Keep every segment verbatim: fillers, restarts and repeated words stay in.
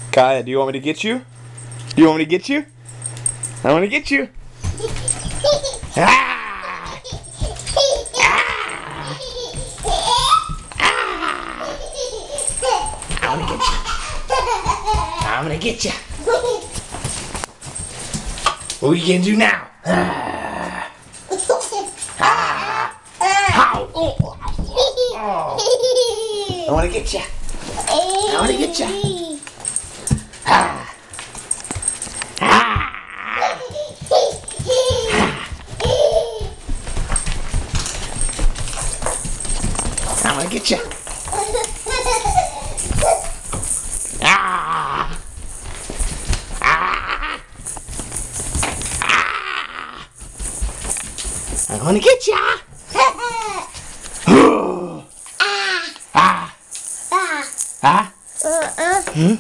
Kaya, do you want me to get you? Do you want me to get you? I want to get you. Ah! Ah! Ah! I want to get you. I'm gonna get you. What are you gonna do now? Ah! Ah! How? Oh! Oh! I want to get you. I want to get you. Ah! Ah! I want to get you. Ah! Ah! Ah! I want to get ya. Ah! Ah! Hmm?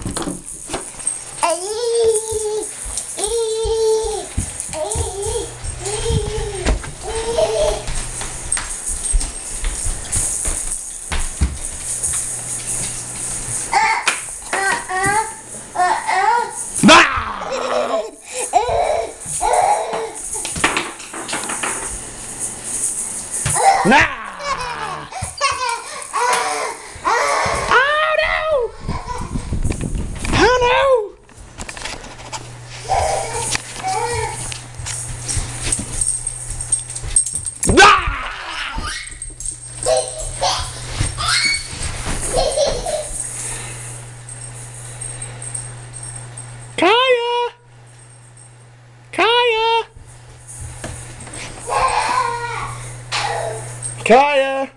Nah! Oh no! Oh no! Nah! Kaya! Kaya! Kaya!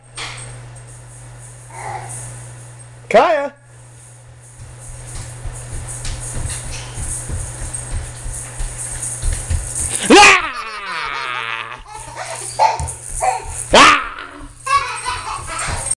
Kaya! Ah! Ah!